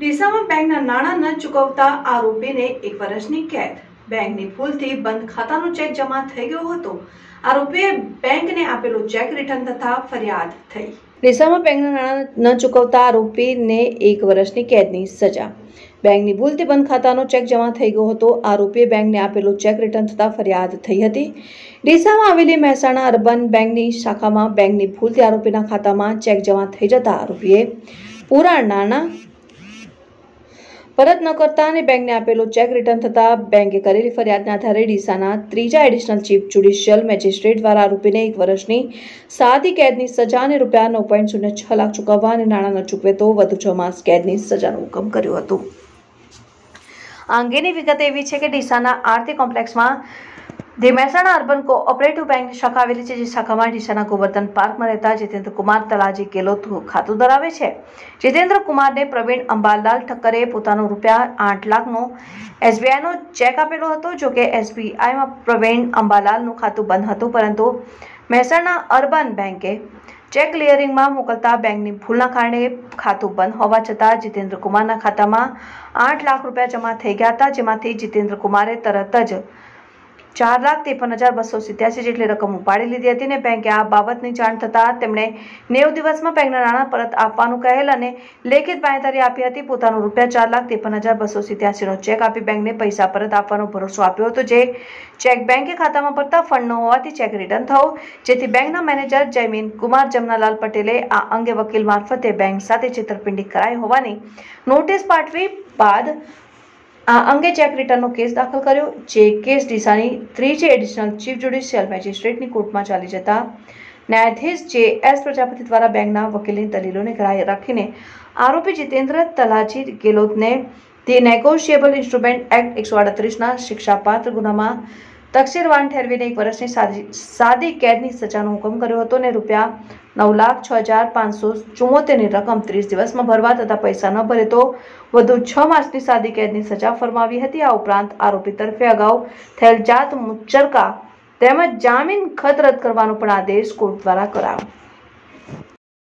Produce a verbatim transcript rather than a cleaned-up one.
ડીસામાં બેંકના નાણાં ન ચૂકવતા આરોપીને એક વર્ષની કેદ। બેંકની ભૂલથી બંધ ખાતાનો ચેક જમા થઈ ગયો હતો। આરોપીએ બેંકને આપેલો ચેક રિટર્ન થતા ફરિયાદ થઈ। ડીસામાં બેંકના નાણાં ન ચૂકવતા આરોપીને એક વર્ષની કેદની સજા। બેંકની ભૂલથી બંધ ખાતાનો ચેક જમા થઈ ગયો હતો। આરોપીએ બેંકને આપેલો ચેક રિટર્ન થતા ફરિયાદ થઈ હતી। ડીસામાં આવેલી મહેસાણા અર્બન બેંકની શાખામાં બેંકની ભૂલથી આરોપીના ખાતામાં ચેક જમા થઈ જતા આરોપીએ પૂરા નાણાં પરત ન કરતા અને બેંકને આપેલો ચેક રિટર્ન થતા બેંકે કરેલી ફરિયાદના આધારે ડીસાના ત્રીજા એડિશનલ ચીફ જ્યુડિશિયલ મેજિસ્ટ્રેટ દ્વારા આરોપીને એક વર્ષની સાદી કેદની સજા અને રૂપિયા નવ પોઈન્ટ શૂન્ય છ લાખ ચૂકવવા અને નાણાં ન ચૂકવે તો વધુ છ માસ કેદની સજાનો હુકમ કર્યો હતો। આ અંગેની વિગત એવી છે કે ડીસાના આરતી કોમ્પ્લેક્સમાં ધી મહેસાણા અર્બન કોઓપરેટિવ બેંકની શાખા આવેલી છે, જે શાખામાં ડીસાના ગોવર્ધન પાર્કમાં રહેતા જીતેન્દ્ર કુમાર તલાજી ગેલોત ખાતું ધરાવે છે। જીતેન્દ્ર કુમારને પ્રવીણ અંબાલાલ ઠક્કરે પોતાનો રૂપિયા આઠ લાખનો એસબીઆઈનો ચેક આપેલો હતો। જો કે એસબીઆઈમાં પ્રવીણ અંબાલાલનું ખાતું બંધ હતું, પરંતુ મહેસાણા અર્બન બેંકે ચેક ક્લિયરિંગમાં મોકલતા બેંકની ભૂલના કારણે ખાતું બંધ હોવા છતાં જીતેન્દ્ર કુમારના ખાતામાં આઠ લાખ રૂપિયા જમા થઈ ગયા હતા, જેમાંથી જીતેન્દ્ર કુમારે તરત જ ચાર લાખ ત્રેપન હજાર બસો સિત્યાસી જેટલી રકમ ઉપાડી લીધી હતી અને બેંકે આ બાબતની જાણ થતાં તેમણે નેવું દિવસમાં બેંકના નાણાં પરત આપવાનું કહેલ અને લેખિત બાંહેધરી આપી હતી। પોતાનો રૂપિયા ચાર લાખ ત્રેપન હજાર બસો સિત્યાસીનો ચેક આપી બેંકને પૈસા પરત આપવાનો ભરોસો આપ્યો હતો, જે ચેક બેંકે ખાતામાં ભરતા ફંડ ન હોવાથી ચેક રિટર્ન થયો, જેથી બેંકના મેનેજર જયમીન કુમાર જમનાલાલ પટેલે આ અંગે વકીલ મારફતે બેંક સાથે છેતરપિંડી કરાઈ હોવાની નોટિસ પાઠવી બાદ આ અંગે ચેક રિટર્નનો કેસ દાખલ કર્યો, જે કેસ ડીસાની ત્રીજી એડિશનલ ચીફ જ્યુડિશિયલ મેજિસ્ટ્રેટની કોર્ટમાં ચાલી જતા ન્યાયાધીશ જે એસ પ્રજાપતિ દ્વારા બેંકના વકીલની દલીલોને ગ્રાહ્ય રાખીને આરોપી જીતેન્દ્ર તલાજી ગેલોતને ધી નેગોશિયેબલ ઇન્સ્ટ્રુમેન્ટ એક્ટ એકસો આડત્રીસના શિક્ષાપાત્ર ગુનામાં તકસીરવાન ઠેરવીને એક વર્ષની સાદી સાદી કેદની સજાનો હુકમ કર્યો હતો અને રૂપિયા નવ લાખ છ હજાર પાંચસો ચુમ્મોતેરની રકમ ત્રીસ દિવસમાં ભરવા તથા પૈસા ન ભરે તો વધુ છ માસની સાદી કેદની સજા ફરમાવી હતી। આ ઉપરાંત આરોપી તરફે અગાઉ થયેલ જાત મુચરકા તેમજ જામીન ખત રદ કરવાનો પણ આદેશ કોર્ટ દ્વારા કરાયો।